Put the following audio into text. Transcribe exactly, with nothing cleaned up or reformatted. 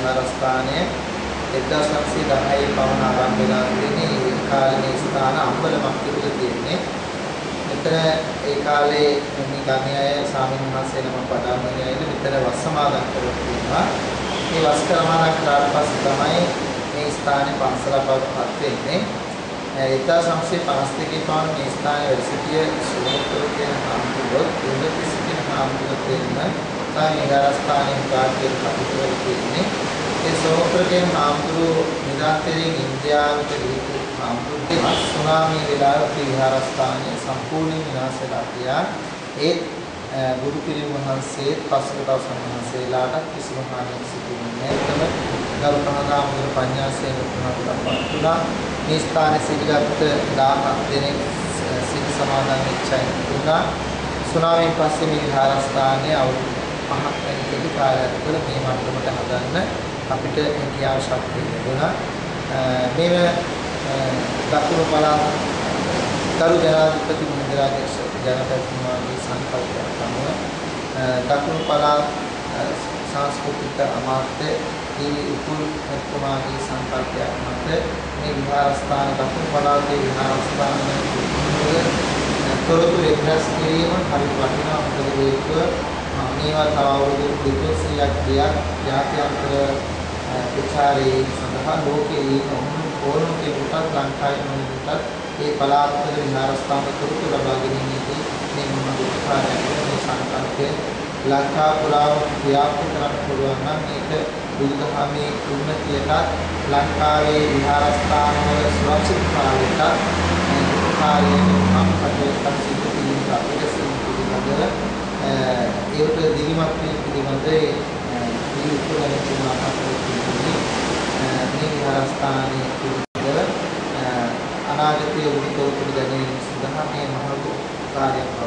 විහාරස්ථානය එක්දාස් නවසිය දහයේ පවන ආරම්භ වෙලා තියෙන්නේ. ඒ කාලේ ස්ථාන අම්බලමක් තිබිලා තියෙන්නේ. මෙතන ඒ කාලේ මේ ගණ්‍යය ස්වාමීන් වහන්සේ නමක් පටන් ගෙන මෙතන වස් සමාදන් කරලා තියෙනවා. මේ වස් කරමාදන් කරාට පස්සේ තමයි මේ ස්ථානේ පන්සලක් බවට පත් වෙන්නේ. එක්දාස් නවසිය පනස් දෙකේ පවන මේ ස්ථානයේ වැඩ සිටිය සෝමපුර කියන හාමුදුරුවෝ දුන්නති සිටින හාමුදුරුවෝ දෙන්න තමයි විහාරස්ථානයේ කාර්යයෙන් කටයුතු කරන්නේ. ඒ සෝමපුර කියන හාමුදුරුවෝ නිරන්තරයෙන් ඉන්දියාවට ගිහින් හාමුදුරුවෝ සුනාමි වෙලාවට විහාරස්ථානය සම්පූර්ණයෙන් විනාශ වෙලා ගියා. ඒ බුදු පිළිම වහන්සේ පස්වක දවස් වහන්සේලාට කිසිම හානියක් සිදු වෙන්නේ නැහැ. ගරු කහදාමුදුර පඤ්ඤාසේන පුණාතුලපත් තුලා මේ ස්ථානයේ සිටගත් දාහක් දෙනෙක් සිට සමාදන් වෙච්චයි තුනා සුනාමියෙන් පස්සේ මේ විහාරස්ථානය අවුරුදු පහක් වෙනකදී කාලයක් තුළ මේ මට්ටමට හදන්න අපිට හැකියාව ශක්තිය ලැබුණා. මේව දකුණු පළාත් කරු ජනාධිපති මහින්දරාජපක්ෂ ජනපතිතුමාගේ සංකල්පයක් අනුව දකුණු පළාත් සංස්කෘතික අමාත්‍ය දී උපුල් එතුමාගේ සංකල්පයක් මත මේ විහාරස්ථාන දකුණු පළාතේ විහාරස්ථාන තොරතුරු එක්රැස් කිරීම හරි වටිනා මොකද හේතුව මේවා තව අවුරුදු දෙකසීයක් ගියක් ජාත්‍යන්තර ප්‍රචාරයේ සඳහා ලෝකයේ ඕනම කෙනෙකුට ලංකාවේ මොනකට ඒ පළාත්වල විහාරස්ථාන තොරතුරු ලබා ගැනීමේදී මේ මොහොතේ මේ සංකල්පය ලංකා පුරාම ව්‍යාප්ත කරන්න පුළුවන් නම් මේක බුදුදහමේ උන්නතියට ලංකාවේ විහාරස්ථාන වල සුරක්ෂිතතාවයට කාර්යයෙන් අපකටට සිදු කිරීමට අපිට සිදුවන ඒකට දිවිමත් වීම පිළිබඳ ඒ උපකරණ තුනක් අපිට මේ විහාරස්ථානයේ පිළිබඳව අනාගතයේ උතුරු ගැනීම සඳහා මේ මහලු කාර්යයක්